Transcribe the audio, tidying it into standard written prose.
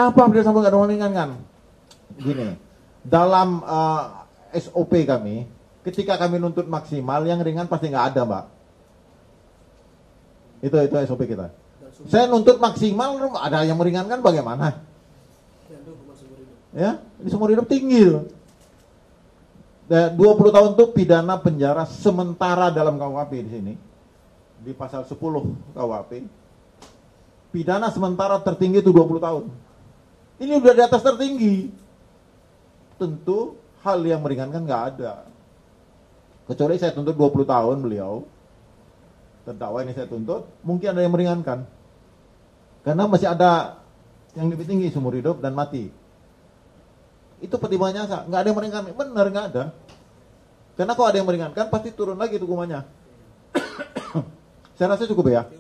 Kenapa Majelis Hakim nggak ada meringankan? Gini, dalam SOP kami, ketika kami nuntut maksimal, yang ringan pasti nggak ada, Mbak. Itu SOP kita. Saya nuntut maksimal, ada yang meringankan bagaimana? Ya, ini seumur hidup tinggi. 20 tahun itu pidana penjara sementara dalam KUHP di sini. Di pasal 10 KUHP. Pidana sementara tertinggi itu 20 tahun. Ini udah di atas tertinggi. Tentu hal yang meringankan nggak ada. Kecuali saya tuntut 20 tahun beliau. Terdakwa ini saya tuntut, mungkin ada yang meringankan. Karena masih ada yang lebih tinggi seumur hidup dan mati. Itu pertimbangannya nggak ada yang meringankan. Benar nggak ada. Karena kalau ada yang meringankan pasti turun lagi hukumannya. Saya rasa cukup ya.